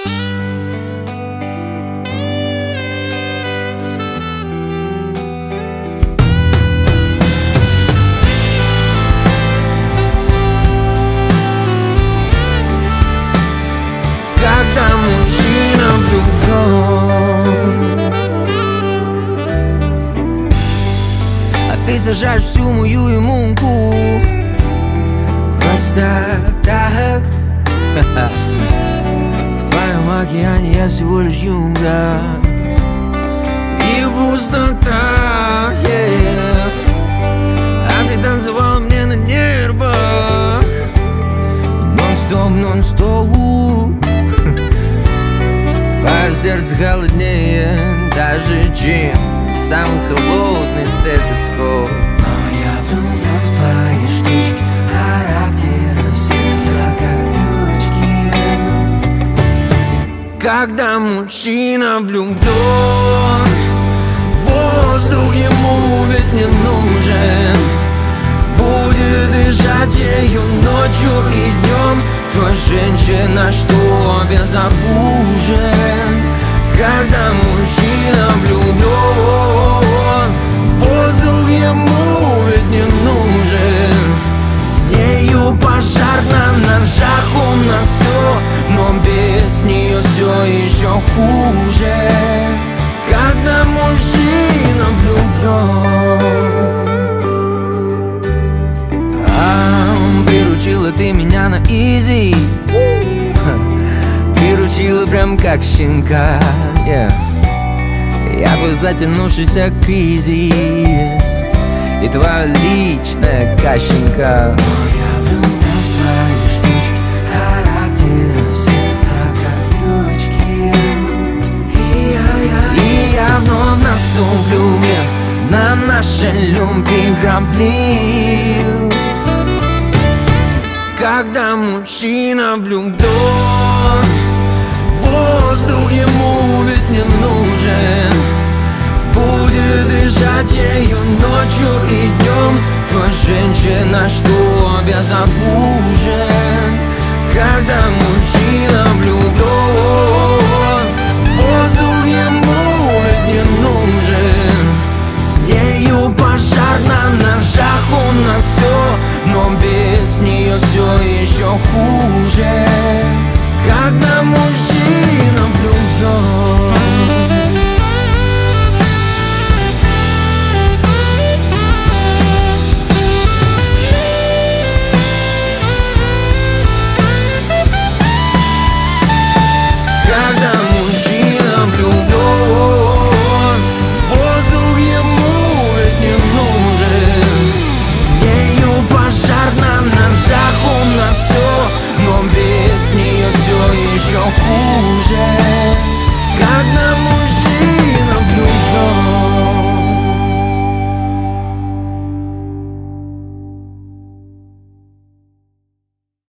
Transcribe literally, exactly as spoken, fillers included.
Когда мужчина влюблен, а ты сажаешь всю мою иммунку просто так. В твоем океане я всего лишь юнга и пустота, yeah. А ты танцевала мне на нервах нон-стоп, нон-стоп. Твое сердце холоднее даже, чем самый холодный стетоскоп. Но я влюблен в твои штучки, характеры сердца как ключики. Когда мужчина влюблен, воздух ему ведь не нужен. Будет дышать ею ночью и днем. Твоя женщина, что безоружен. Когда мужчина влюблен, воздух ему ведь не нужен. С нею пожар на ножах, у нас все, но без нее все еще хуже. Когда мужчина влюблен. А, приручила ты меня на изи, приручила прям как щенка, yeah. Я бы затянувшийся кризис и твоя личная кащенка. Но я влюблен в твои штучки, характеры сердца как ключики. И я, я, и я вновь наступлю мне на наши любви грабли. Когда мужчина влюблен, воздух ему ведь не нужен. Будет дышать ею ночью и днем. Твоя женщина, что безоружен. Когда мужчина влюблен, воздух ему ведь не нужен. С нею пожар на ножах, у нас все, но без нее все еще хуже. Когда мужчина влюблен. Когда мужчина влюблен, воздух ему ведь не нужен. С нею пожар на ножах, у нас все, но без нее все еще хуже.